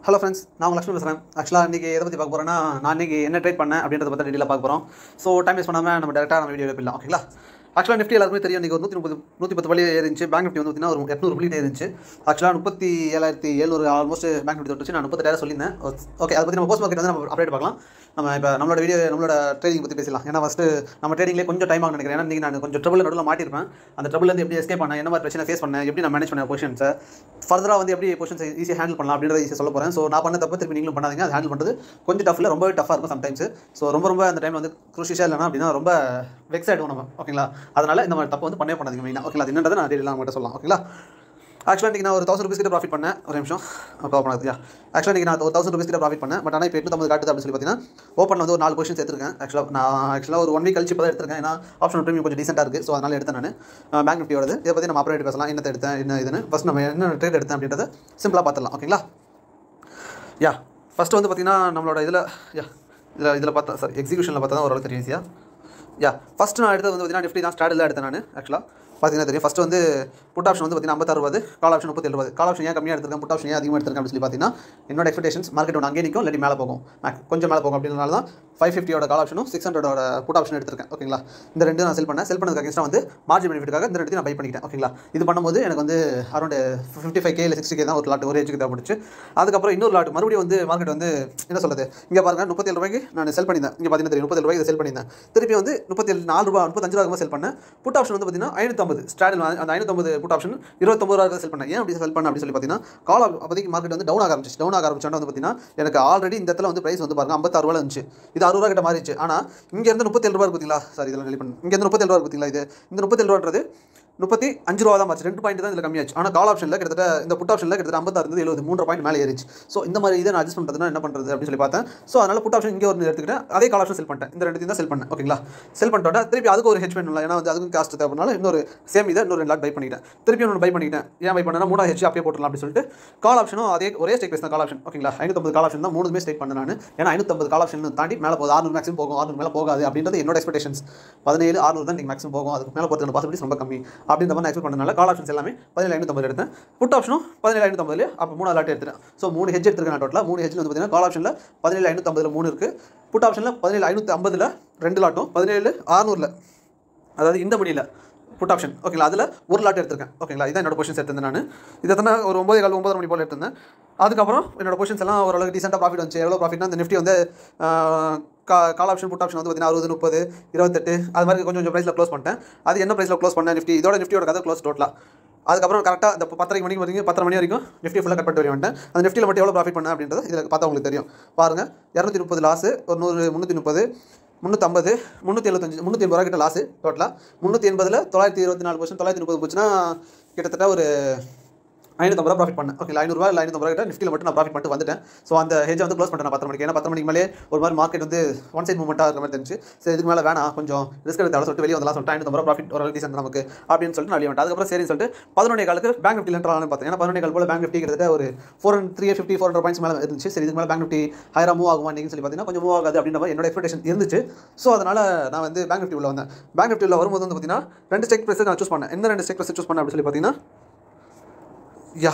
Hello friends, நான் உங்கள் லக்ஷ்மி பேசுகிறேன். ஆக்சுவலாக இன்றைக்கி எதை பற்றி பார்க்க போகிறேன்னா, நான் இன்றைக்கி என்ன ட்ரேட் பண்ணேன் அப்படின்றத பற்றி டீட்டெயிலாக பார்க்க போகிறோம். ஸோ டைம் வேஸ்ட் பண்ணாமல் நம்ம டேரெக்டாக நம்ம வீடியோ போயிடலாம். ஓகேங்களா? ஆக்சுவலாக நிஃப்டி எல்லாருமே தெரியும், இன்றைக்கி ஒரு 110 வழி ஏறிச்சு. பேங்க் நிஃப்டி வந்து பார்த்தீங்கன்னா ஒரு 800 புள்ளி ஏறிச்சு. ஆக்சுவலாக 37,700 ஆல்மோஸ்ட் பேங்க் நிஃப்டி தொட்டுச்சு. நான் 37 சொல்லியிருந்தேன். ஓகே, அதை பற்றி நம்ம போஸ்ட் மார்க்கெட் வந்து நம்ம அப்டேட் பார்க்கலாம். நம்ம இப்போ நம்மளோட ட்ரேடிங் பற்றி பேசலாம். ஏன்னா ஃபஸ்ட்டு நம்ம ட்ரேடிங்லேயே கொஞ்சம் டைம் ஆகும் நினைக்கிறேன். ஏன்னா இன்றைக்கி நான் கொஞ்சம் ட்ரபிள் நடுவில் மாட்டிருப்பேன். அந்த ட்ரபிள்லேருந்து எப்படி எஸ்கேப் பண்ணேன், என்ன மாதிரி பிரச்சனை ஃபேஸ் பண்ணேன், எப்படி நான் மேனேஜ் பண்ண பொசிஷன்ஸை ஃபர்தராக வந்து எப்படி பொசிஷன்ஸை ஈஸியாக ஹேண்டில் பண்ணலாம் அப்படின்றத ஈஸியாக சொல்ல போகிறேன். ஸோ நான் பண்ண தப்பு திருப்பி நீங்களும் பண்ணாதீங்க. அது ஹேண்டில் பண்ணுறது கொஞ்சம் டஃப்பில் ரொம்பவே டஃபாக இருக்கும் சம்டைம்ஸ். ஸோ ரொம்ப அந்த டைமில் வந்து குரூஷியஸாக இல்லைனா அப்படின்னா ரொம்ப வெக்ஸ் ஆகிடுவோம் நம்ம. ஓகேங்களா? அதனால் இந்த மாதிரி தப்பு வந்து பண்ணாதீங்க மெயினாக. ஓகேங்களா? அது என்னன்றதை நான் டீட்டெயிலாக உங்கள்கிட்ட சொல்லலாம். ஓகேங்களா? ஆக்சுவலாக இன்றைக்கி நான் ஒரு 1000 ரூபீஸ் கிட்ட ப்ராஃபிட் பண்ணேன். ஒரு நிமிஷம் கவர் பண்ணாதியா. ஆக்சுவலாக இன்றைக்கி நான் ஒரு 1000 ரூபீஸ் கிட்ட ப்ராஃபிட் பண்ணேன். பட் ஆனால் இப்போ 850 காட்டுது அப்படின்னு சொல்லி பார்த்தீங்கன்னா ஓப்பனில் வந்து ஒரு 4 பொசிஷன்ஸ் எடுத்திருக்கேன். ஆக்சுவலாக ஒரு 1 வீக் கழிச்சு இப்போ தான் எடுத்திருக்கேன். ஏன்னா ஆப்ஷன் ப்ரீமியம் கொஞ்சம் டீசெண்டாக இருக்குது. ஸோ அதனால் எடுத்தேன் நான் பேங்க் நிஃப்டியோடது. இதை பற்றி நம்ம அப்டேட் பேசலாம். என்னத்தை எடுத்தேன், என்ன இதுன்னு ஃபஸ்ட் நம்ம என்ன ட்ரேட் எடுத்தேன் அப்படின்றத சிம்பிளாக பார்த்துடலாம். ஓகேங்களா? ஃபஸ்ட்டு வந்து பார்த்தீங்கன்னா நம்மளோட இதில் பார்த்தா சார் எக்ஸிக்யூஷனில் பார்த்தா தான் ஓரளவுக்கு தெரியும் ஈஸியாக. ஃபஸ்ட்டு நான் எடுத்தது வந்து பார்த்தீங்கன்னா நிஃப்டி தான் ஸ்டார்டில் எடுத்தேன் நான். ஆக்சுவலாக பார்த்தீங்கன்னா தெரியும். ஃபஸ்ட்டு வந்து புட் ஆப்ஷன் வந்து பார்த்தீங்கன்னா 56, கால் ஆப்ஷன் 37. கால் ஆப்ஷன் ஏன் கம்மியாக எடுத்திருக்கேன், புட் ஆப்ஷன் ஏன் அதிகமாக எடுத்திருக்கேன் அப்படின்னு சொல்லி பார்த்தீங்கன்னா என்னோட எக்ஸ்பெக்டேஷன்ஸ் மார்க்கெட் ஒன்று அங்கே நிற்கும், இல்லாட்டி மேலே போகும், கொஞ்சம் மேலே போகும். அப்படின்றனால தான் 550 கால் ஆப்ஷனும் 600 புட் ஆப்ஷன் எடுத்திருக்கேன். ஓகேங்களா? இந்த ரெண்டு நான் செல் பண்ணதுக்கு அகேன்ஸ்டாக வந்து மார்ஜின் பெனிஃபிட்டுக்காக இந்த ரெண்டு நான் பை பண்ணிட்டேன். ஓகேங்களா? இது பண்ணும்போது எனக்கு வந்து அரௌண்ட் 55K இல்லை 60K தான் ஒரு லாட் ஒரு ஏஜுக்கு தேவைப்படுச்சு. அதுக்கப்புறம் இன்னொரு லாட் மறுபடியும் வந்து மார்க்கெட் வந்து என்ன சொல்லுது, இங்கே பாருங்கள் 37 ரூபாய்க்கு நான் செல் பண்ணியிருந்தேன். இங்கே பார்த்தீங்கன்னா தெரியும் 37 ரூபாய்க்கு செல் பண்ணியிருந்தேன். திருப்பி வந்து 34 ரூபா 35 ரூபாய்க்கு செல் பண்ணேன். புட் ஆப்ஷன் வந்து பார்த்தீங்கன்னா 550 ஸ்டாடில் அந்த 550 புட் ஆப்ஷன் 29 ரூபாய்க்கு செல் பண்ணேன். ஏன் அப்படி செல் பண்ணேன் அப்படின்னு சொல்லி பார்த்தீங்கன்னா கால் அப்போதைக்கு மார்க்கெட் வந்து டவுன் ஆக ஆரம்பிச்சோன்னா வந்து பார்த்தீங்கன்னா எனக்கு ஆல்ரெடி இந்த இடத்துல வந்து பிரைஸ் வந்து பாருங்கள் 56 ரூபாய் இருந்துச்சு. இது 60 ரூபா கிட்ட மாறிச்சு. ஆனால் இங்கே இருந்து 37 ரூபாய் பார்த்தீங்களா, சாரி இதெல்லாம் ரெடி பண்ணு, இங்கே இருந்து 37 ரூபாய் பார்த்தீங்களா, இந்த 37 ரூபான்றது 35 ரூபா தான் மாச்சு. 2 பாயிண்ட் தான் இதில் கம்மியாச்சு. ஆனால் கால் ஆப்ஷனில் கிட்டத்தட்ட இந்த புட் ஆப்ஷனில் கிட்டத்தட்ட 56 இருந்து 70 3 பாயிண்ட் மேலே ஏறிச்சு. ஸோ இந்த மாதிரி இதை நான் அட்ஜஸ்ட் பண்ணுறதுனா என்ன பண்ணுறது அப்படின்னு சொல்லி பார்த்தேன். ஸோ அதனால் புட் ஆப்ஷன் இங்கே ஒரு எடுத்துக்கிட்டேன், அதே கால் ஆப்ஷன் செல் பண்ணிட்டேன். இந்த ரெண்டு தான் செல் பண்ணேன். ஓகேங்களா? செல் பண்ணிட்டோட திருப்பி அதுக்கு ஒரு ஹெட்ஜ் பண்ணல, ஏன்னா வந்து அதுக்கும் காஸ்ட் தேவைனால இன்னொரு சேம் இதை இன்னொரு 2 லாட் பை பண்ணிட்டேன். திருப்பி ஒன்று பை பண்ணிட்டேன். ஏன் பை பண்ணேன்னா 3 ஹெட்ஜ் அப்படியே போட்டுலாம் அப்படின்னு சொல்லிட்டு கால் ஆப்ஷனும் அதே ஒரே ஸ்டேக் பேஸ் தான் கால் ஆப்ஷன். ஓகேங்களா? 550 கால் ஆப்ஷன் தான் 3மே ஸ்டேக் பண்ணேன் நான். ஏன்னா 550 கால் ஆப்ஷன் தாண்டி மேலே போகுது, 600 மேக்ஸிமம் போகும், 600 மேலே போகாது அப்படின்றது என்னோட எக்ஸ்பெக்டேஷன்ஸ். 17 600 தான் நீங்கள் மேக்ஸிமம் போகும், அதுக்கு மேலே போகிறதுக்கு பாசிபிலிட்டிஸ் ரொம்ப கம்மி அப்படின்ற மாதிரி எக்ஸ்பெக்ட் பண்ணனால கால் ஆப்ஷன் எல்லாமே 17,550 எடுத்தேன். புட் ஆப்ஷனும் 17,550. அப்போ 3 லாட் எடுத்துட்டேன். ஸோ 3 ஹெட்ஜ் எடுத்துருக்கேன். டோட்டலாக 3 ஹெட்ஜில் வந்து பார்த்தீங்கன்னா கால் ஆப்ஷனில் 17,550 3 இருக்குது, புட் ஆப்ஷனில் 17,550 2 லாட்டும் 17,600 அதாவது இந்த மணியில் புட் ஆப்ஷன். ஓகேங்களா? அதில் ஒரு லாட் எடுத்திருக்கேன். ஓகேங்களா? இதான் என்னோட பொசிஷன்ஸ் எடுத்திருந்தேன் நான். இதை தானே ஒரு 9:30 மணி போல் எடுத்திருந்தேன். அதுக்கப்புறம் என்னோட பொசிஷன்ஸ் எல்லாம் ஓரளவுக்கு டீசெண்டாக ப்ராஃபிட் வந்துச்சு. எவ்வளோ ப்ராஃபிட்னா இந்த நிஃப்டி வந்து கால் ஆப்ஷன் புட் ஆப்ஷன் வந்து பார்த்தீங்கன்னா 60 30 28 அது மாதிரி கொஞ்சம் ப்ரைஸில் க்ளோஸ் பண்ணிட்டேன். அது என்ன ப்ரைஸில் க்ளோஸ் பண்ணேன் நிஃப்டியோட கதை க்ளோஸ் டோட்டலாக. அதுக்கப்புறம் கரெக்டாக இந்த 10 மணிக்கு வரைக்கும் 10 மணி வரைக்கும் நிஃப்டி ஃபுல்லாக கட் பண்ணி வந்துட்டேன். அந்த நிஃப்டியில் மட்டும் எவ்வளோ ப்ராஃபிட் பண்ணேன் அப்படின்றது இதில் பார்த்தா உங்களுக்கு தெரியும். பாருங்கள், 230 லாஸு, ஒரு 100 330 350 375 380 ரூபா கிட்ட லாஸு டோட்டலாக. 380ல் 924 போச்சு, 930 போச்சுன்னா கிட்டத்தட்ட ஒரு 550 ரூபா ப்ராஃபிட் பண்ணேன். ஓகே, 500 ரூபா இல்லை 550 ரூபா கிட்ட நிஃப்டியில் மட்டும் நான் ப்ராஃபிட் பண்ணிட்டு வந்துட்டேன். ஸோ அந்த ஹெஜ் வந்து க்ளோஸ் பண்ணிட்டேன் 10 மணிக்கு. ஏன்னா 10 மணிக்கு மேலே ஒரு மாதிரி மார்க்கெட் வந்து ஒன் சைட் மூவ்மெண்ட்டாக இருக்கிற மாதிரி தெரிஞ்சு, சரி இதுக்கு மேலே வேணாம், கொஞ்சம் ரிஸ்க் எடுத்து சொல்லிட்டு வெளியே வந்தலாம் சொல்லிட்டு 550 ரூபா ப்ராஃபிட் ஒரு டீசென்ட் நமக்கு அப்படின்னு சொல்லிட்டு நான் வெளியே வந்துட்டேன். அதுக்கப்புறம் சரின்னு சொல்லிட்டு 11 காலுக்கு பேங்க் நிஃப்டி என்ட்ரானு பார்த்தேன். ஏன்னா 11 போல் பேங்க் நிஃப்டி கிட்டத்தட்ட ஒரு 450 பாயிண்ட்ஸ் மேலே இருந்துச்சு. சரி இதுக்கு மேலே பேங்க் நிஃப்டி ஹையராக மூவ் ஆகுமா நீங்கள் சொல்லி பார்த்தீங்கன்னா கொஞ்சம் மூவ் ஆகாது அப்படின்ற மாதிரி என்னோட எக்ஸ்பெக்டேஷன் இருந்துச்சு. ஸோ அதனால் நான் வந்து பேங்க் நிஃப்டி உள்ள வந்தேன். பேங்க் நிஃப்டி உள்ள வரும்போது வந்து பார்த்தீங்கன்னா 2 ஸ்டேக் ப்ரைஸ் நான் சூஸ் பண்ணேன். என்ன 2 ஸ்டேக் ப்ரைஸ் சூஸ் பண்ணேன் அப்படின்னு சொல்லி பார்த்தீங்கன்னா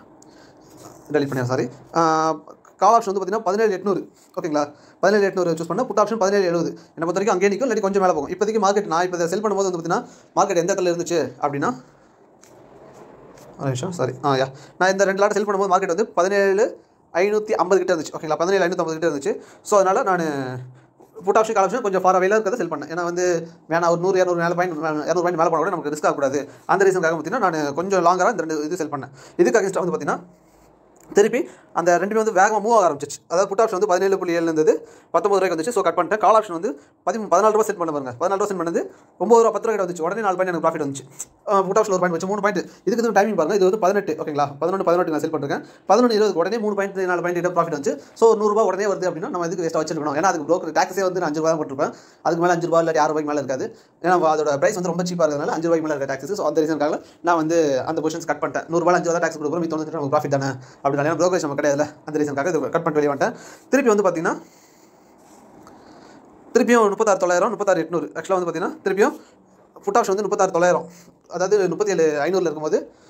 டெலிட் பண்ணியா, சாரி, கால் ஆப்ஷன் வந்து பார்த்தீங்கன்னா 17,800. ஓகேங்களா? 17,800 சூஸ் பண்ணால் புட் ஆப்ஷன் 17,700. என்ன பொறுத்த வரைக்கும் அங்கே நிற்கும், இல்லாட்டி கொஞ்சம் மேலே போகும். இப்போதைக்கு மார்க்கெட் நான் இப்போ செல் பண்ணும்போது வந்து பார்த்தீங்கன்னா மார்க்கெட் எந்த இடத்துல இருந்துச்சு அப்படின்னா ஒரு நிமிஷம், சாரி, நான் இந்த 2 லாட் செல் பண்ணும்போது மார்க்கெட் வந்து 17,550 கிட்ட இருந்துச்சு. ஓகேங்களா? 17,550 கிட்ட இருந்துச்சு. ஸோ அதனால் நான் புட் ஆப்ஷன் கால் ஆப்ஷன் கொஞ்சம் ஃபார் அவையில் இருக்கிறத செல் பண்ணேன். ஏன்னா வந்து வேணா ஒரு 100 200 பாயிண்ட் மேலே போனால் கூட நமக்கு ரிஸ்க் ஆகக்கூடாது. அந்த ரீசனுக்காக பார்த்தீங்கன்னா நான் கொஞ்சம் லாங்கராக இந்த 2 இது செல் பண்ணேன். இதுக்கு அகேன்ஸ்டாக வந்து பார்த்தீங்கன்னா திருப்பி அந்த ரெண்டுமே வந்து வேகமாக மூவ் ஆக ஆரம்பிச்சிச்சு. அதாவது புட் ஆப்ஷன் வந்து 17.7 இருந்தது 19 ரூபாய்க்கு வந்துச்சு. ஸோ கட் பண்ணிட்டேன். கால் ஆப்ஷன் வந்து 14 ரூபா செட் பண்ண பாருங்க. 14 ரூபா செட் பண்ணது 9 ரூபா 10 ரூபாய் வந்துச்சு. உடனே 4 பாயிண்ட் எனக்கு ப்ராஃபிட் வந்துச்சு. புட் ஆப்ஷன் ஒரு பாயிண்ட் வச்சு 3 பாயிண்ட். இதுக்கு வந்து டைமிங் பாருங்க, இது வந்து 18. ஓகேங்களா? 11 நான் செல் பண்ணிருக்கேன். 11 உடனே 3 பாயிண்ட் 4 பாயிண்ட் கிட்ட ப்ராஃபிட் வந்துச்சு. ஸோ 100 ரூபா உடனே வருது அப்படின்னா நம்ம இதுக்கு வேஸ்ட்டாக வச்சிருக்கணும். ஏன்னா அதுக்கு ப்ரோக்கர் டாக்ஸே வந்து 5 ரூபா போட்டிருப்பேன். அதுக்கு மேலே 5 ரூபா இல்லை 6 ரூபாய்க்கு மேலே இருக்காது. ஏன்னா அதோட பிரைஸ் வந்து ரொம்ப சீப்பாக இருக்கிறதுனால 5 ரூபாய்க்கு மேலே இருக்க டாக்ஸஸ். ஸோ அந்த ரீசனுக்காக நான் வந்து அந்த பொசிஷன்ஸ் கட் பண்ணிட்டேன். 100 ரூபா 5 ரூபா டாக்ஸ் கொடுக்குறோம், 90 நமக்கு ப்ராஃபிட் தானே அப்படின்னா. ஏன்னா ப்ரோக்கரேஜ் நம்ம கிடையாது, அந்த ரீசனுக்காக இது கட் பண்ணிட்டு வெளியே வந்துட்டேன். திருப்பி வந்து பார்த்தீங்கன்னா திருப்பியும் 36,900 36,800. ஆக்சுவலாக வந்து பார்த்தீங்கன்னா திருப்பியும் புட் ஆப்ஷன் வந்து 36,900, அதாவது 37,500 இருக்கும்போது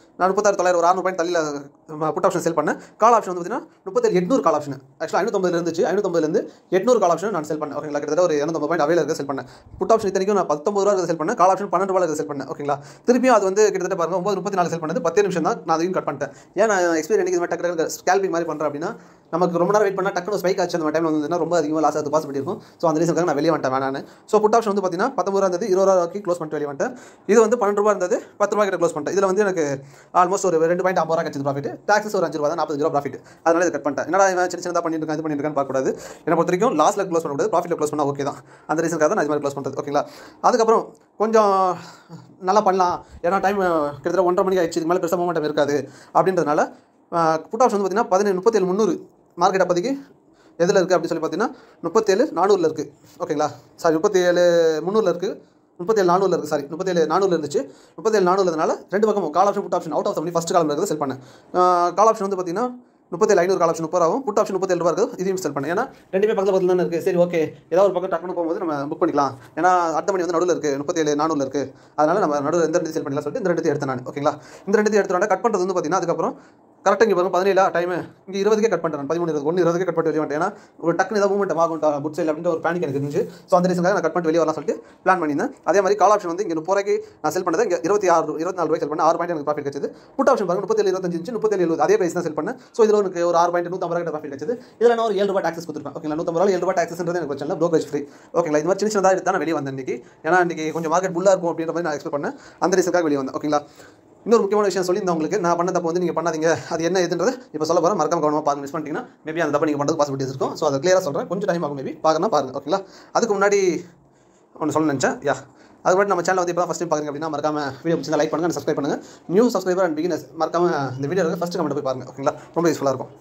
நான் 36,900 ஒரு 600 பாயிண்ட் தள்ளியில் புட் ஆப்ஷன் செல் பண்ணேன். கால் ஆப்ஷன் வந்து பார்த்தீங்கன்னா 37,800 கால் ஆப்ஷன். ஆக்சுவலாக 550 இருந்துச்சு, 550 800 கால் ஆப்ஷன் நான் செல் பண்ணேன். ஓகேங்களா, கிட்டத்தட்ட ஒரு 250 பாயிண்ட் அவையில் இருக்க செல் பண்ணேன். புட் ஆப்ஷன் இத்தனைக்கும் நான் 19 ரூபா செல் பண்ணேன், கால் ஆப்ஷன் 12 ரூபா செல் பண்ணேன். ஓகேங்களா, திருப்பியும் அது வந்து கிட்டத்தட்ட பாருங்க 9:34 செல் பண்ணது 10 நிமிஷம் தான். நான் அதையும் கட் பண்ணிட்டேன். ஏன் நான் எக்ஸ்பீரியன் இது மாதிரி டக்கு ஸ்கேல்பிங் மாதிரி பண்ணுறேன் அப்படின்னா, நமக்கு ரொம்ப நேரம் வெயிட் பண்ணால் டக்குனு ஸ்பைக் ஆச்சு அந்த டைம் வந்து ரொம்ப அதிகமாக லாஸ் ஆகுது பாசிபிலிட்டி இருக்கும். ஸோ அந்த ரீசனுக்காக நான் வெளியே வந்துட்டேன் வேணான்னு. ஸோ புட் ஆப்ஷன் வந்து பார்த்தீங்கன்னா 19 ரூபா இருந்தது, 20 ரூபாய்க்கு க்ளோஸ் பண்ணிட்டு வெளியே வந்துட்டேன். இது வந்து 12 ரூபா இருந்தது, 10 ரூபா கிட்ட க்ளோஸ் பண்ணிட்டேன். இதில் வந்து எனக்கு ஆல்மோஸ்ட் ஒரு 2.50 ரூபா கிடைச்சது ப்ராஃபிட். டாக்ஸஸ் ஒரு 5 ரூபா தான், 45 ரூபா ப்ராஃபிட். அதனால இது கட் பண்ணிட்டேன். என்னடா இவன் சின்னதாக பண்ணிட்டு இருக்கான், இது பண்ணிட்டு இருக்கான்னு பார்க்கக்கூடாது. என்னை பொறுத்த வரைக்கும் லாஸ்ட்டில் க்ளோஸ் பண்ணக்கூடாது, ப்ராஃபிட்டில் க்ளோஸ் பண்ணால் ஓகே தான். அந்த ரீசனுக்காக தான் நான் இது மாதிரி க்ளோஸ் பண்ணுறது. ஓகேங்களா, அதுக்கப்புறம் கொஞ்சம் நல்லா பண்ணலாம், ஏன்னா டைம் கிட்டத்தட்ட 1:30 மணிக்கு ஆயிடுச்சு, இதுக்கு மேலே பெருசாக மூமெண்டம் இருக்காது அப்படின்றதுனால புட் ஆப்ஷன் வந்து பார்த்தீங்கன்னா 37,300 மார்க்கெட் அப்போதைக்கு எதில் இருக்குது அப்படின்னு சொல்லி பார்த்தீங்கன்னா 37,400 இருக்குது. ஓகேங்களா, சாரி 37,300 இருக்குது, 37,400 இருக்குது, சாரி 37,400 இருந்துச்சு. 37,400 ரெண்டு பக்கமும் call option put option out of பண்ணி ஃபஸ்ட் காலம் இருக்கிறது செல் பண்ணேன். கால் ஆப்ஷன் வந்து பார்த்தீங்கன்னா 37,500 கால் ஆப்ஷன் 30 ஆகும், புட் ஆப்ஷன் 37 ரூபா இருக்குது. இதையும் செல் பண்ணேன். ஏன்னா ரெண்டுமே பக்கத்தில் தானே இருக்குது. சரி ஓகே, ஏதாவது ஒரு பக்கம் டக்குனு போகும்போது நம்ம புக் பண்ணிக்கலாம். ஏன்னா அடுத்த மணி வந்து நடுவில் இருக்குது, 37,400 இருக்குது. அதனால் நம்ம நடுவில் இந்த ரெண்டு செல் பண்ணிக்கலாம் சொல்லிட்டு இந்த ரெண்டு எடுத்தேன் நான். ஓகேங்களா, இந்த ரெண்டு எடுத்துகிட்டு கட் பண்ணுறது வந்து பார்த்தீங்கன்னா அதுக்கப்புறம் கரெக்டாக இங்கே பாருங்க 17 டைம் இங்கே 20க்கே கட் பண்ணிட்டேன். 13 1 20க்கே கட் பண்ணிட்டு வெளியே வந்துட்டேன். ஏன்னா ஒரு டக்குனு ஏதாவது மூவ்மெண்ட் ஆகும் புட் சைல் அப்படின்ற ஒரு பேனிக் எனக்கு இருந்துச்சு. ஸோ அந்த ரீசனுக்காக நான் கட் பண்ணிட்டு வெளியே வரலாம் சொல்லிட்டு பிளான் பண்ணியிருந்தேன். அதே மாதிரி கால் ஆப்ஷன் வந்து இங்கே 30 ரூபாய்க்கு நான் செல் பண்ணது, இங்கே 24 ரூபாய் செல் பண்ணேன், 6 பாயிண்ட் எனக்கு ப்ராஃபிட் கிடைச்சது. புட் ஆப்ஷன் பாருங்க 37.25 இருந்துச்சு, 37.70 அதே பிரைஸ் தான் செல் பண்ணேன். ஸோ இதில் எனக்கு ஒரு 6 பாயிண்ட் 150 ரூபாய் ப்ராஃபிட் கிடைச்சது. இதில் நான் ஒரு 7 ரூபாய் டாக்ஸஸ் கொடுத்துருப்பேன். ஓகேங்களா, 150 ரூபாய் 7 ரூபாய் டாக்ஸஸ்ன்றது எனக்கு பிரச்சனை இல்லை, brokerage ஃப்ரீ. ஓகேங்களா, இது மாதிரி சின்ன சின்னதாக எடுத்து நான் வெளியே வந்தேன் இன்றைக்கி. ஏன்னா இன்றைக்கி கொஞ்சம் மார்க்கெட் புல்லாக இருக்கும் அப்படின்ற மாதிரி நான் எக்ஸ்பெக்ட் பண்ணேன். அந்த ரீசனுக்காக வெளியே வந்தேன். ஓகேங்களா, இன்னொரு முக்கியமான விஷயம் சொல்லியிருந்தேன் உங்களுக்கு, நான் பண்ண தப்பு வந்து நீங்கள் பண்ணாதீங்க, அது என்ன எதுன்றது இப்போ சொல்ல போகிறேன். மறக்காம கவனமாக பாருங்க, மிஸ் பண்ணிட்டீங்கன்னா மேபி அந்த தப்பு நீங்கள் பண்ணுறது பாசிபிலிட்டிஸ் இருக்கும். ஸோ அதை கிளியராக சொல்கிறேன், கொஞ்சம் டைம் ஆகும், மேபி பார்க்கணும் பாருங்கள். ஓகேங்களா, அதுக்கு முன்னாடி ஒன்று சொல்ல நினச்சேன். அதுக்கு முன்னாடி நம்ம சேனல் வந்து இப்போ தான் ஃபஸ்ட் டைம் பார்க்குறீங்க அப்படின்னா மறக்காம வீடியோ பிடிச்சா லைக் பண்ணுங்கள், சப்ஸ்கிரைப் பண்ணுங்கள். நியூ சப்ஸ்கிரைபர் அண்ட் பிகினர்ஸ் மறக்காம இந்த வீடியோ ஃபஸ்ட் கமெண்ட் போய் பாருங்கள். ஓகேங்களா, ரொம்ப யூஸ்ஃபுல்லாக இருக்கும்.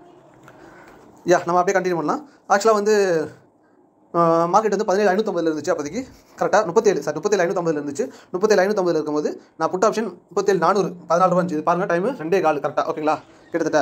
நம்ம அப்படியே கண்டினியூ பண்ணலாம். ஆக்சுவலாக வந்து மார்க்கெட் வந்து 17,550 இருந்துச்சு அப்போதைக்கு, கரெக்டாக 37,550 இருந்துச்சு. 37,550 இருக்கும்போது நான் புட் ஆப்ஷன் 37,400 14 ரூபா இருந்துச்சு. பாருங்கள் டைம் 2:15 கரெக்டாக. ஓகேங்களா, கிட்டத்தட்ட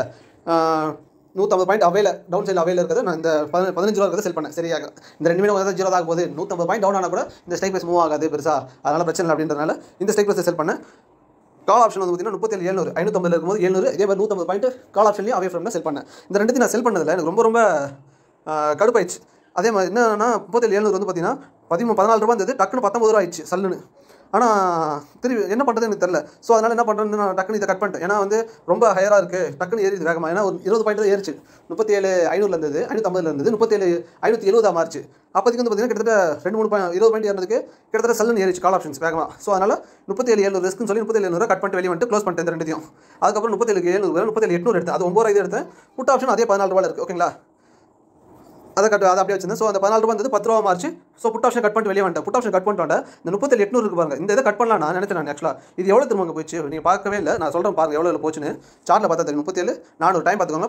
150 பாயிண்ட் அவையில் டவுன் சைடில் அவையில் இருக்கிறது நான் இந்த 15 ரூபா இருக்கிறத செல் பண்ணேன். சரியாக இந்த ரெண்டு மீண்டும் வந்து 0 ஆக போகுது, 150 பாயிண்ட் டவுன் ஆனால் கூட இந்த ஸ்ட்ரைக் ப்ரைஸ் மூவ் ஆகாது பெருசாக, அதனால் பிரச்சனை இல்லை அப்படின்றதுனால இந்த ஸ்ட்ரைக் ப்ரைஸை செல் பண்ணேன். கால் ஆப்ஷன் வந்து பார்த்தீங்கன்னா 37,700 550 இருக்கும்போது 700, இதே மாதிரி 150 பாயிண்ட் கால் ஆப்ஷன்லேயும் அவே ஃப்ரம்ல செல் பண்ணேன். இந்த ரெண்டுத்தையும் நான் செல் பண்ணதில்லை, எனக்கு ரொம்ப கடுப்பாயிடுச்சு. அதே மாதிரி என்னன்னா 37,700 வந்து பார்த்தீங்கன்னா 14 ரூபா இருந்தது, டக்குன்னு 19 ரூபா ஆயிடுச்சு சல்லுன்னு. ஆனால் திரும்பி என்ன பண்ணுறது எனக்கு தெரியல. ஸோ அதனால் என்ன பண்ணுறேன்னு நான் டக்குன்னு இதை கட் பண்ணிட்டேன். ஏன்னா வந்து ரொம்ப ஹையராக இருக்குது, டக்குன்னு ஏறிது வேகமாக. ஏன்னா ஒரு 20 பாயிண்ட் தான் ஏறிச்சு. 37,500 இருந்தது, 550 இருந்தது, 37,570 மாறிச்சு. அப்போதைக்கு வந்து பார்த்தீங்கன்னா கிட்டத்தட்ட 20 பாயிண்ட் ஏறினதுக்கு கிட்டத்தட்ட சல்லுன்னு ஏறிச்சு கால் ஆப்ஷன்ஸ் வேகமாக. ஸோ அதனால் 37,700 ரிஸ்க்குன்னு சொல்லி 37,700 கட் பண்ணிட்டு வெளியே வந்துட்டு க்ளோஸ் பண்ணிட்டேன் இந்த ரெண்டுத்தையும். அதுக்கப்புறம் 37,700 37,800 எடுத்தேன், அது 9 ரூபாய் எடுத்தேன். புட் ஆப்ஷன் அதே 14 ரூபாய் இருக்குது. ஓகேங்களா, அதை அப்படியே வச்சிருந்தேன். ஸோ அந்த 14 ரூபா வந்து 10 ரூபா மாறிச்சு. ஸோ புட் ஆப்ஷன் கட் பண்ணிட்டு வெளியே வந்துட்டேன். புட் ஆப்ஷன் கட் பண்ணிட்டு வந்தேன். இந்த 37,800 இருக்கு பாருங்க, இந்த இதை கட் பண்ணலாம் நான் நினைச்சேன். நான் ஆக்சுவலாக இது எவ்வளோ திரும்ப அங்கே போச்சு நீங்கள் பார்க்கவே இல்லை. நான் சொல்கிறேன் பாருங்கள் எவ்வளோ போச்சுன்னு. சார்ட்டில் பார்த்தா தெரியும். 37,400 டைம் பார்த்துக்கோங்க.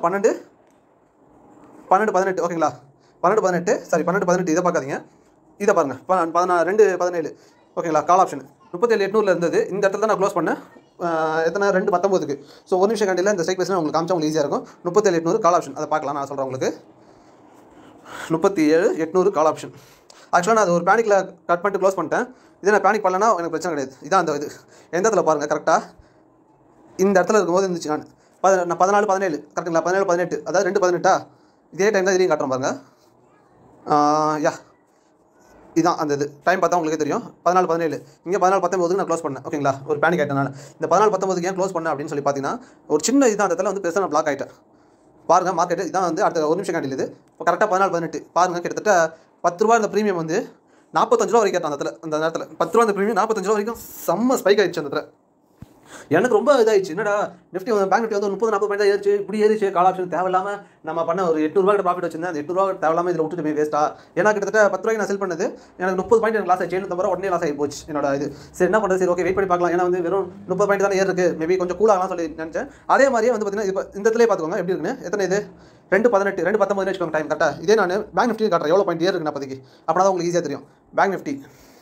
12:18. ஓகேங்களா, 12:18 சாரி 12:18 இதை பார்க்காதீங்க, இதை பாருங்கள் 2:17. ஓகேங்களா, கால் ஆப்ஷன் 37,800 இருந்தது. இந்த இடத்துல தான் நான் க்ளோஸ் பண்ணேன். எத்தனை 2:19. ஸோ ஒரு நிமிஷம் கண்டியில் இந்த ஸ்ட்ரைக் ப்ரைஸ் உங்களுக்கு காமிச்சா உங்களுக்கு ஈஸியாக இருக்கும். 37,800 கால் ஆப்ஷன், அதை பார்க்கலாம். நான் சொல்கிறேன் உங்களுக்கு 37,800 கால் ஆப்ஷன். ஆக்சுவலாக நான் அது ஒரு பேனிக்கில் கட் பண்ணிட்டு க்ளோஸ் பண்ணிட்டேன். இதே நான் பேனிக் பண்ணலன்னா எனக்கு பிரச்சனை கிடையாது. இதான் அந்த இது எந்த இடத்துல பாருங்கள், கரெக்டாக இந்த இடத்துல இருக்கும்போது இருந்துச்சு. நான் 14-17 கரெக்டுங்களா, 17-18 அதாவது 2:18 இதே டைம் தான் இதையும் காட்டுறேன் பாருங்கள். இதான் அந்த இது டைம் பார்த்தா உங்களுக்கு தெரியும். 14-17 இங்கே 14-19 நான் க்ளோஸ் பண்ணேன். ஓகேங்களா, ஒரு பேனிக் ஆகிட்டேன். இந்த 14-19 ஏன் க்ளோஸ் பண்ணேன் அப்படின்னு சொல்லி பார்த்தீங்கன்னா ஒரு சின்ன இதுதான் அந்த இடத்துல வந்து பெருசாக நான் பிளாக் ஆகிட்டேன். பாருங்கள் மார்க்கெட்டு இதான் வந்து அடுத்த ஒரு நிமிஷம் காட்டில் இது. இப்போ கரெக்டாக 14-18 பாருங்கள், கிட்டத்தட்ட 10 ரூபா இந்த ப்ரீமியம் வந்து 45 ரூபா வரைக்கும் கேட்டான் அந்த நேரத்தில். 10 ரூபா இந்த ப்ரீமியம் 45 ரூபா வரைக்கும் செம்ம ஸ்பைக் ஆகிடுச்சு அந்த இடத்துல. எனக்கு ரொம்ப இதாகிடுச்சு. என்னடா நிஃப்டி பேங்க் நிஃப்டி வந்து 30-40 பாயிண்ட் தான் ஏறிச்சு, இப்படி ஏறிச்சு. கால் ஆப்ஷன் தேவையில்லாமல் நம்ம பண்ண ஒரு 800 ரூபா ப்ராஃபிட் வச்சிருந்தேன். அந்த 800 ரூபா தேவையில்லாமல் இதில் விட்டுட்டு போய் வேஸ்ட்டா. ஏன்னா கிட்டத்தட்ட 10 ரூபாய்க்கு நான் செல் பண்ணது எனக்கு 30 பாயிண்ட் எனக்கு லாஸ் ஆயிடுச்சு. 750 ரூபா உடனே லாஸ் ஆகி போச்சு என்னோட இது. சரி என்ன பண்ணுறது, சரி ஓகே வெயிட் பண்ணி பார்க்கலாம். ஏன்னா வந்து வெறும் 30 பாயிண்ட் தானே ஏறு இருக்குது, மேபி கொஞ்சம் கூலாகலாம் சொல்லி நினச்சேன். அதே மாதிரியே வந்து பார்த்தீங்கன்னா இப்போ இந்த இடத்துல பார்த்துக்கோங்க எப்படி இருக்குன்னு. எத்தனை இது 2:18 2:19 வச்சுக்கோங்க டைம் கரெக்டாக. இதே நான் பேங்க் நிஃப்டி காட்டுறேன் எவ்வளோ பாயிண்ட் ஏறு இருக்குன்னு அப்போதைக்கு. அப்படின்னா தான் உங்களுக்கு ஈஸியாக தெரியும். பேங்க் நிஃப்டி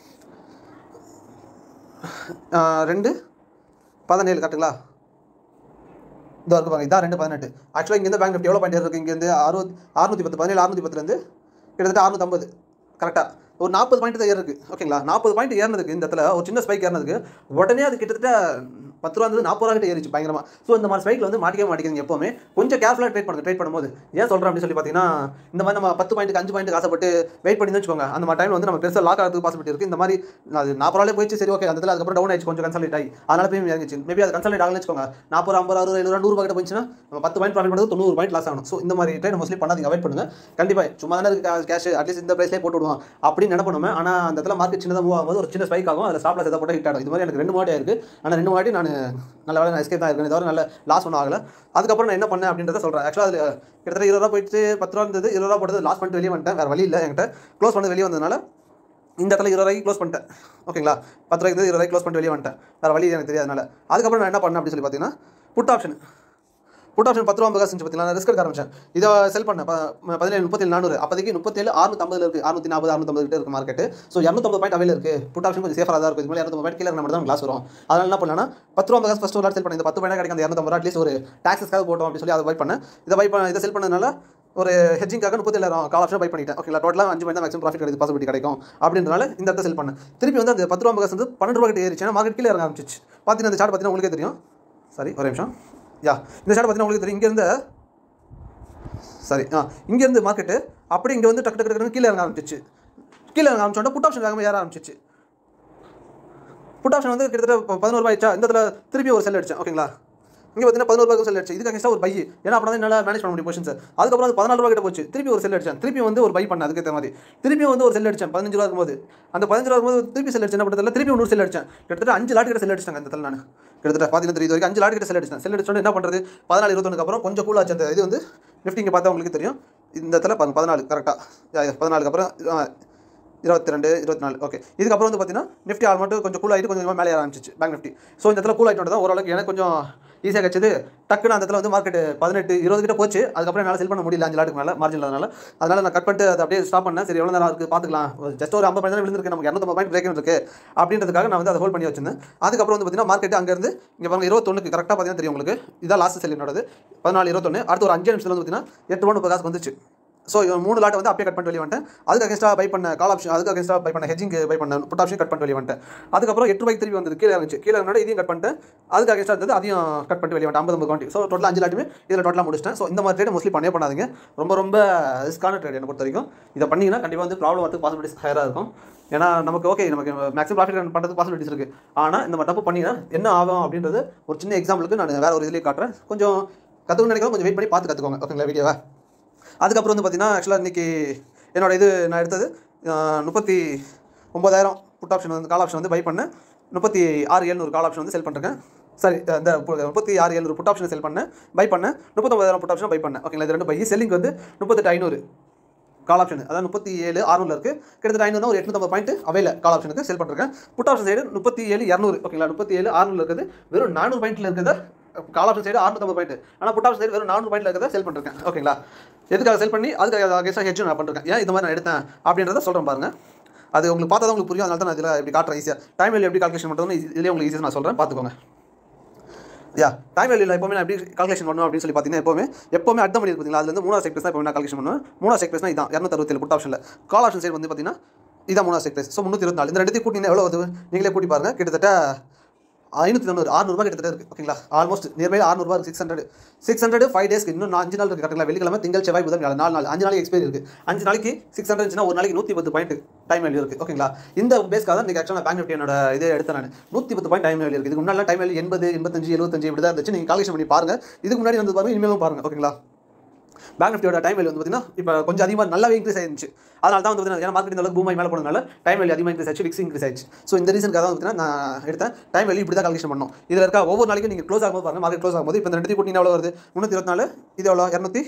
2:17 கரெக்டுங்களா, இதோ இருக்கு பாருங்க, இதான் 2:18. ஆக்சுவலாக இங்கேருந்து பேங்க் நிஃப்டி எவ்வளோ பாயிண்ட் இருக்குது, இங்கேருந்து 610 17,610 கிட்டத்தட்ட 650 கரெக்டாக ஒரு 40 பாயிண்ட் தான் ஏறிருக்கு. ஓகேங்களா, 40 பாயிண்ட் ஏறினதுக்கு இந்த இடத்துல ஒரு சின்ன ஸ்பைக் ஏறினதுக்கு உடனே அது கிட்டத்தட்ட 10 ரூபா வந்து 40 ரூபா கிட்ட ஏறிச்சு பயங்கரமாக. ஸோ இந்த மாதிரி ஸ்பைக்கில் வந்து மாட்டிக்கவே மாட்டேங்குது. எப்போவுமே கொஞ்சம் கேர்ஃபுல்லாக ட்ரேட் பண்ணும்போது ஏன் சொல்கிறேன் அப்படின்னு சொல்லி பார்த்தீங்கன்னா, இந்த மாதிரி நம்ம 10 பாயிண்ட்டுக்கு 5 பாயிண்ட்டுக்கு ஆசைப்பட்டு வெயிட் பண்ணி வச்சுக்கோங்க. அந்த மாதிரி டைமில் வந்து நம்ம பெருசாக லாக் ஆகிறதுக்கு பாசிபிலிட்டி இருக்குது. இந்த மாதிரி அது 40 ரூபாய் போயிடுச்சு, சரி ஓகே, அந்த அதுக்கப்புறம் டவுன் ஆயிடுச்சு, கொஞ்சம் கன்சல்ட் ஆகி அதனால போய் இறங்கிச்சு. மேபி அது கன்சல்ட் ஆகலன்னு வச்சுக்கோங்க, 40, 50, 60, 70, 100 ரூபா கிட்ட போயிடுச்சுன்னா நம்ம 10 பாயிண்ட் ப்ராஃபிட் பண்ணுறது 90 பாயிண்ட் லாஸ் ஆகணும். ஸோ இந்த மாதிரி ட்ரேட் மோஸ்ட்லி பண்ணாதீங்க, அவாய்ட் பண்ணுங்க. கண்டிப்பாக சும்மா தானே கேஷ் அட்லீஸ்ட் இந்த ப்ரைஸ்லேயே போட்டு விடுவோம் அப்படின்னு நினைப்போம். ஆனால் அந்த இடத்துல மார்க்கெட் சின்னதாக மூவ் ஆகும்போது ஒரு சின்ன ஸ்பைக் ஆகும், அதில் ஸ்டாப் லாஸ் எதாவது போட்டு ஹிட் ஆகும். இது மாதிரி எனக்கு 2 வாட்டி ஆயிருக்கு. ஆனால் 2 வாட்டி நான் நல்ல வேலை நான் எஸ்கேப் தான் இருக்கேன், தவிர நல்ல லாஸ் ஒன்றும் ஆகலை. அதுக்கப்புறம் நான் என்ன பண்ணேன் அப்படின்றத சொல்கிறேன். ஆக்சுவலாக அதில் கிட்டத்தட்ட 20 ரூபா போயிட்டு 10 ரூபா இருந்தது, 20 ரூபா போட்டது லாஸ் பண்ணிட்டு வெளியே வந்துட்டேன். வேறு வழி இல்லை, என்கிட்ட க்ளோஸ் பண்ணது வெளியே வந்ததுனால இந்த இடத்துல 20 ரூபாய்க்கு க்ளோஸ் பண்ணிட்டேன். ஓகேங்களா, 10 ரூபாய்க்கு 20 ரூபாய்க்கு க்ளோஸ் பண்ணிட்டு வெளியே வந்துட்டேன். வேறு வழி எனக்கு தெரியாதனால. அதுக்கப்புறம் நான் என்ன பண்ணேன் அப்படின்னு சொல்லி பார்த்தீங்கன்னா, புட் ஆப்ஷன் 10 ரூபா 50 காசு பார்த்தீங்கன்னா நான் ரிஸ்க் எடுக்க ஆரம்பிச்சேன். இதை செல் பண்ணேன் 17, 37, 400. அப்போதைக்கு 37, 650 இருக்குது, 640, 650 கிட்ட இருக்குது மார்க்கெட். ஸோ 250 பாயிண்ட் அவையில் இருக்குது. புட் ஆப்ஷன் கொஞ்சம் சேஃபாக தான் இருக்கும். இதுமாதிரி 250 பாயிண்ட் கீழே நம்ம தான் கிளாஸ் வரும். அதனால என்ன பண்ணேன்னா 10 ரூபா காசு ஃபஸ்ட் ஒரு செல் பண்ணேன். இந்த 10 பாயிண்ட் கிடைக்கும், அந்த 250 அட்லீஸ்ட் ஒரு டாக்ஸஸ்க்காக போட்டோம் அப்படின்னு சொல்லி அதை பை பண்ணேன். இதை செல் பண்ணதுனால ஒரு ஹெட்ஜிங்காக 37,000 கால் ஆப்ஷன் பை பண்ணிட்டேன். ஓகேங்களா, டோட்டலாக 5 பாயிண்ட் தான் மேக்ஸிமம் ப்ராஃபிட் கிடைக்கும், பாசிபிலிட்டி கிடைக்கும் அப்படின்றனால இந்த இடத்த செல் பண்ணேன். திருப்பி வந்து அந்த 10 ரூபா காசு வந்து 12 ரூபா கிட்ட ஏறிச்சு. மார்க்கெட் கீழே இறங்க ஆரம்பிச்சிச்சு. பார்த்தீங்கன்னா அந்த சார்ட் பார்த்தீங்கன்னா உங்களுக்கே தெரியும். சரி ஒரு நிமிஷம். யா இந்த சார்ட் பார்த்தீங்கன்னா உங்களுக்கு தெரியும். இங்கேருந்து மார்க்கெட்டு அப்படி இங்கே வந்து டக்கு கீழே இறங்க ஆரம்பிச்சிச்சு. கீழே இறங்க ஆரம்பிச்சோன்னா புட் ஆப்ஷன் வேகமாக ஏற ஆரம்பிச்சிச்சு. புட் ஆப்ஷன் வந்து கிட்டத்தட்ட 11 ரூபாய் ஆயிடுச்சா. இந்த இடத்துல திருப்பி ஒரு செல் அடிச்சேன். ஓகேங்களா, இங்கே பார்த்தீங்கன்னா 11 ரூபாய்க்கு செல் அடிச்சு. இதுக்கு அகேன்ஸ்டாக ஒரு பை, ஏன்னா அப்போ தான் என்னால் மேனேஜ் பண்ண முடியும் பொசிஷன் சார். அதுக்கப்புறம் அது 14 ரூபா கிட்ட போச்சு. திருப்பி ஒரு செல் அடிச்சேன். திருப்பி வந்து ஒரு பை பண்ணேன். அதுக்கேற்ற மாதிரி திருப்பி வந்து ஒரு செல் அடிச்சேன் 15 ரூபா இருக்கும்போது. அந்த 15 ரூபா இருக்கும்போது திருப்பி செல் அடிச்சேன். என்ன பண்ணுறதுல திருப்பி இன்னொரு செல் அடிச்சேன். கிட்டத்தட்ட 5 லாட் கிட்ட செல் அடிச்சாங்க இந்த இடத்துல. நான் கிட்டத்தட்ட பார்த்தீங்கன்னா இது வரைக்கும் 5 லாட் கிட்ட செல் அடிச்சேன். செல் அடிச்சோன்னு என்ன பண்ணுறது, 14, 21 அப்புறம் கொஞ்சம் கூல் ஆச்சு. அந்த இது வந்து நிஃப்டி இங்கே பார்த்தா உங்களுக்கு தெரியும். இந்த இடத்துல 14 கரெக்டாக 14 அப்புறம் 22, 24. ஓகே, இதுக்கப்புறம் வந்து பார்த்தீங்கன்னா நிஃப்டி ஆல்மோஸ்ட் கொஞ்சம் கூல் ஆகிட்டு கொஞ்சம் மேலே ஆரம்பிச்சிச்சு பேங்க் நிஃப்டி. ஸோ இந்த இடத்துல கூல் ஆகிட்டு தான் ஓரளவுக்கு எனக்கு கொஞ்சம் ஈஸியாக கிடச்சிது. டக்குன்னு அந்த இடத்துல வந்து மார்க்கெட் 18, 20 கிட்ட போச்சு. அதுக்கப்புறம் என்னால் செல் பண்ண முடியல 5 லாட்டுக்கு மேலே மார்ஜின் இல்லாதனால. அதனால் நான் கட் பண்ணிட்டு அதை அப்படியே ஸ்டாப் பண்ணேன். சரி எவ்வளோ நேரம் இருக்குது பார்த்துக்கலாம், ஜஸ்ட் ஒரு 50 பாயிண்ட் தான் விழுந்திருக்கு, நமக்கு 250 பாயிண்ட் பிரேக் இருக்குது அப்படின்றதுக்காக நான் வந்து அதை ஹோல்ட் பண்ணி வச்சிருந்தேன். அதுக்கப்புறம் வந்து பார்த்தீங்கன்னா மார்க்கெட் அங்கேருந்து இங்கே பாருங்க 21க்கு கரெக்டாக பார்த்தீங்கன்னா தெரியும் உங்களுக்கு. இதான் லாஸ்ட் செல் என்னோடது 14, 21. அடுத்து ஒரு 5 நிமிஷத்தில் வந்து பார்த்தீங்கன்னா 8 ரூபா 30 காசு வந்துச்சு. ஸோ 3 லாட் வந்து அப்படியே கட் பண்ணிட்டு வெளியே வந்துட்டேன். அதுக்கு அகேன்ஸ்டாக பை பண்ண கால் ஆப்ஷன், அதுக்கு அகேன்ஸ்டாக பை பண்ண ஹெட்ஜிங் பை பண்ண புட் ஆப்ஷன் கட் பண்ணிட்டு வெளியே வந்துட்டேன். அதுக்கப்புறம் 8 ரூபாய்க்கு திருப்பி வந்தது, கீழே இருந்துச்சு. கீழே இருந்தோட இதையும் கட் பண்ணிட்டேன். அதுக்கு அகேன்ஸ்டாக இருந்தது, அதையும் கட் பண்ணிட்டு வெளியே வந்துட்டேன் 50 குவான்டிட்டி. ஸோ டோட்டலாக 5 லாட்டுமே இதில் டோட்டலாக முடிச்சிட்டேன். ஸோ இந்த மாதிரி ட்ரேட் மோஸ்ட்லி பண்ணாதீங்க. ரொம்ப ரிஸ்க்கான ட்ரேட் என்னை பொறுத்த வரைக்கும். இதை பண்ணிங்கன்னா கண்டிப்பாக வந்து ப்ராப்ளம் வரதுக்கு பாசிபிலிட்டிஸ் ஹையராக இருக்கும். ஏன்னா நமக்கு ஓகே, நமக்கு மேக்ஸிமம் ப்ராஃபிட் பண்ணுறது பாசிபிலிட்டிஸ் இருக்குது. ஆனால் இந்த மாதிரி தப்பு பண்ணிங்கன்னா என்ன ஆகும் அப்படின்றது ஒரு சின்ன எக்ஸாம்பிளுக்கு நான் வேறு ஒரு இதுலேயே காட்டுறேன். கொஞ்சம் கற்றுக்கணும்னு நினைக்கிறோம், கொஞ்சம் வெயிட் பண்ணி பார்த்து கற்றுக்கோங்க. ஓகேங்களா வீடியோவை. அதுக்கப்புறம் வந்து பார்த்தீங்கன்னா ஆக்சுவலாக இன்றைக்கி என்னோட இது நான் எடுத்தது 39,000 புட் ஆப்ஷன் வந்து கால் ஆப்ஷன் வந்து பை பண்ணேன். 36,700 கால் ஆப்ஷன் வந்து செல் பண்ணுறேன். சரி, இந்த 36,700 புட் ஆப்ஷன் செல் பண்ணேன், பை பண்ணேன். 39,000 புட் ஆப்ஷன் பை பண்ணேன். ஓகேங்களா, இது 2 பை. செல்லிங் வந்து 38,500 கால் ஆப்ஷன், அதாவது 37,600 இருக்குது. கிட்டத்தட்ட 500 ஒரு 850 பாயிண்ட் அவையில் கால் ஆப்ஷனுக்கு செல் பண்ணுறேன். Put option side 37,200. ஓகேங்களா, 37,600 இருக்குது. வெறும் 400 பாயிண்ட்டில் இருக்குது கால் ஆப்ஷன் சைடு 650 பாயிண்ட். ஆனால் புட் ஆப்ஷன் சைடு வெறும் 400 பாயிண்ட்டில் இருக்கிறத செல் பண்ணிருக்கேன். ஓகேங்களா, எதுக்காக செல் பண்ணி அதுக்கு அகேன்ஸ்டாக ஹெட்ஜ் நான் பண்ணிருக்கேன். ஏன் இது மாதிரி நான் எடுத்தேன் அப்படின்றத சொல்கிறேன் பாருங்கள். அது உங்களுக்கு பார்த்தா தான் உங்களுக்கு புரியும். அதனால தான் நான் இதில் எப்படி காட்டுறேன் ஈஸியாக. டைம் வேல்யூ எப்படி கால்குலேஷன் பண்ணுறதுன்னு இதிலே உங்களுக்கு ஈஸியாக நான் சொல்கிறேன், பார்த்துக்கோங்க. டைம் வேல்யூவில் எப்போவுமே நான் எப்படி கால்குலேஷன் பண்ணுவேன் அப்படின்னு சொல்லி பார்த்தீங்கன்னா, எப்போவுமே அட் த மணி பார்த்தீங்களா, அதில் வந்து 3வது ஸ்ட்ரைக் ப்ரைஸ் தான் எப்போவுமே நான் கால்குலேஷன் பண்ணுவேன். 3வது ஸ்ட்ரைக் ப்ரைஸ் இதான் 267 புட் ஆப்ஷனில். கால் ஆப்ஷன் சைடு வந்து பார்த்தீங்கன்னா இதான் 3வது ஸ்ட்ரைக் ப்ரைஸ். ஸோ 324. இந்த ரெண்டுத்தையும் கூட்டிங்கன்னா எவ்வளோ வருது நீங்களே கூட்டி பாருங்கள். கிட்டத்தட்ட 590, 600 ரூபா கிட்டத்தட்ட இருக்குது. ஓகேங்களா, ஆல்மோஸ்ட் நியர்பை 600 ரூபா இருக்குது. 600 5 டேஸ்க்கு இன்னும் 5 நாள் இருக்குது. கரெக்டாக வெள்ளிக்கிழமை, திங்கள், செவ்வாய், புதன், 4 நாள், 5 நாளைக்கு எக்ஸ்பைரி இருக்குது. 5 நாளைக்கு 600 இருந்துச்சுன்னா ஒரு நாளைக்கு 110 பாயிண்ட் டைம் வேல்யூ இருக்குது. ஓகேங்களா, இந்த பேஸ்க்காக தான் இன்றைக்கி ஆக்சுவலாக பேங்க் நிஃப்டி என்னோட இதை எடுத்தேன் நான். 110 பாயிண்ட் டைம் வேல்யூ இருக்குது. இதுக்கு முன்னாடி டைம் வேல்யூ 80, 85, 75 இப்படி தான் இருந்துச்சு. நீங்கள் கால்குலேஷன் பண்ணி பாருங்கள். இதுக்கு முன்னாடி வந்து பாருங்கள், இனிமேலும் பாருங்கள். ஓகேங்களா, பேங்க் நிஃப்டியோட டைம் வேல்யூ வந்து பார்த்தீங்கன்னா இப்போ கொஞ்சம் அதிகமாக நல்லாவே இன்க்ரீஸ் ஆயிருந்துச்சு. அதனால தான் வந்து பார்த்தீங்கன்னா, ஏன்னா மார்க்கெட் இந்த அளவுக்கு பூமாய் மேலே போனதுனால டைம் வேல்யூ அதிகமாக இன்க்ரீஸ் ஆச்சு, விக்ஸ் இன்க்ரீஸ் ஆச்சு. ஸோ இந்த ரீசனுக்காக தான் பார்த்தீங்கன்னா நான் எடுத்தேன். டைம் வேல்யூ இப்படி தான் கால்குலேஷன் பண்ணணும். இதில் இருக்க ஒவ்வொரு நாளைக்கும் நீங்கள் க்ளோஸ் ஆகும்போது பாருங்கள், மார்க்கெட் க்ளோஸ் ஆகும்போது இப்போ இந்த 2 கூட்டினா எவ்வளோ வருது, 324, இது எவ்வளோ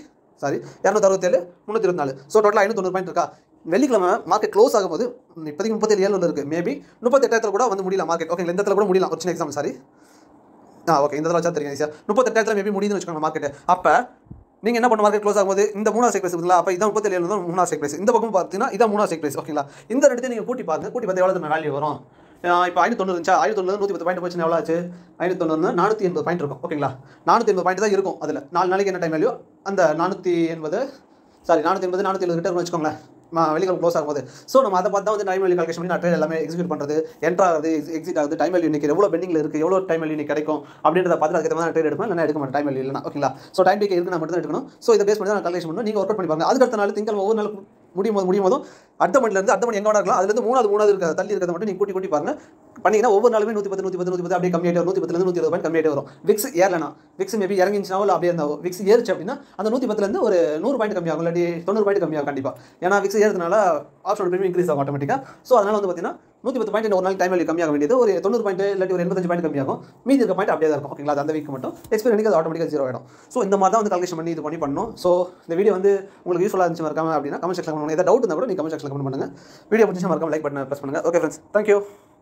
267, 324. ஸோ டோட்டலாக 590 பாயிண்ட் இருக்கா. வெள்ளிக்கிழமை மார்க்கெட் க்ளோஸ் ஆகும்போது இப்போதைக்கு 37,700 இருக்குது. மேபி 38,000 கூட வந்து முடியலாம் மார்க்கெட். ஓகே, இந்த இடத்துல கூட முடியலாம். ஒரு சின்ன எக்ஸாம்பிள், சாரி. ஓகே, இந்த இடத்துல வச்சா தெரியும் ஈஸியாக 38,000 மேபி முடியுதுன்னு வச்சுக்கோங்க மார்க்கெட். அப்போ நீங்கள் என்ன பண்ண மார்க்கெட் க்ளோஸ் ஆகும்போது இந்த 3வது ஸ்ட்ரைக் ப்ரைஸ் இருக்குங்களா, அப்போ இதான் 37 தான் 3வது ஸ்ட்ரைக் ப்ரைஸ். இந்த பக்கம் பார்த்தீங்கன்னா இதான் 3வது ஸ்ட்ரைக் ப்ரைஸ். ஓகேங்களா, இந்த ரெண்டு நீங்கள் கூட்டி பாருங்க. கூட்டி பார்த்து எவ்வளோ வேல்யூ வரும். இப்போ 590 இருந்துச்சா, 590 110 பாயிண்ட் போச்சுன்னா எவ்வளோ ஆச்சு, 590 480 பாயிண்ட் இருக்கும். ஓகேங்களா, 480 பாயிண்ட் தான் இருக்கும். அதில் 4 நாளைக்கு என்ன டைம் வேல்யூ, அந்த 480 470 470 கிட்ட இருக்குன்னு வச்சுக்கோங்களேன். வெளிகள் க்ளோஸ் ஆகும்போது. ஸோ நம்ம அதை பார்த்து தான் வந்து டைம் வேல்யூ கால்குலேஷன் பண்ணி நான் ட்ரேட் எல்லாமே எக்ஸிக்யூட் பண்ணுறது, என்ட்ரு ஆகுது, எக்ஸிட் ஆகுது, டைம் வேல்யூ இன்னைக்கு எவ்வளோ பெண்டிங்கில் இருக்குது, எவ்வளோ டைம் வேல்யூ இன்னைக்கு கிடைக்கும் அப்படின்றத பார்த்து அதுக்கு மாதிரி ட்ரேட் எடுப்பேன், இல்லைனா எடுக்க மாட்டேன் டைம் வேல்யூ இல்லைனா. ஓகேங்களா? ஸோ டைம் டேக் இருக்குன்னா மட்டும் தான் எடுக்கணும். ஸோ இதை பேஸ் பண்ணி தான் நான் கால்குலேஷன் பண்ணணும். நீங்கள் ஒர்க் அவுட் பண்ணி பாருங்க. அதுக்கடுத்த நாள் திங்கள் ஒவ்வொரு நாள் முடியும் போதும் அடுத்த மணிலேருந்து அடுத்த மணி எங்கே வேணா இருக்கலாம், அதுலேருந்து மூணாவது இருக்கிற தள்ளி இருக்கிறத மட்டும் நீங்கள் கூட்டி பாருங்க. பண்ணிங்கன்னா ஒவ்வொரு நாளுமே 110 அப்படியே கம்மியாகிட்டே வரும். 110 120 பாயிண்ட் கம்மியாகிட்டே வரும். விக்ஸ் ஏறலனா, விக்ஸ் மேபி இறங்கிச்சுனா இல்லை அப்படியே இருந்தால் விக்ஸ் ஏறிச்சு அப்படின்னா அந்த 110 ஒரு 100 பாயிண்ட் கம்மியாகும், இல்லாட்டி 90 பாயிண்ட் கம்மியாகும் கண்டிப்பாக. ஏன்னா விக்ஸ் ஏறதுனால ஆப்ஷனோட ப்ரீமியம் இன்க்ரீஸ் ஆகும் ஆட்டோமேட்டிக்காக. ஸோ அதனால் வந்து பார்த்தீங்கன்னா 110 பாயிண்ட் ஒரு நாள் டைம் வேல்யூ கம்மியாக வேண்டியது ஒரு 90 பாயிண்ட் இல்லாட்டி ஒரு 85 பாயிண்ட் கம்மியாகும். மீதி இருக்க பாயிண்ட் அப்படியே தான் இருக்கும். ஓகேங்களா? அந்த வீக் மட்டும் எக்ஸ்பைரி அன்னைக்கு அது ஆட்டோமேட்டிக்காக 0 ஆகிடும். ஸோ இந்த மாதிரி தான் வந்து கால்குலேஷன் பண்ணி இது பண்ணணும். ஸோ இந்த வீடியோ வந்து உங்களுக்கு யூஸ்ஃபுல்லாக இருந்துச்சு மறக்காம அப்படின்னா கமெண்ட் செக்ஷன் பண்ணுங்க. ஏதாவது டவுட் இருந்தால் கூட நீங்கள் கமெண்ட் செக்ஷன் கமெண்ட் பண்ணுங்கள். வீடியோ பிடிச்சா மறக்காம லைக் பட்டனை ப்ரெஸ் பண்ணுங்கள். Okay friends, thank you.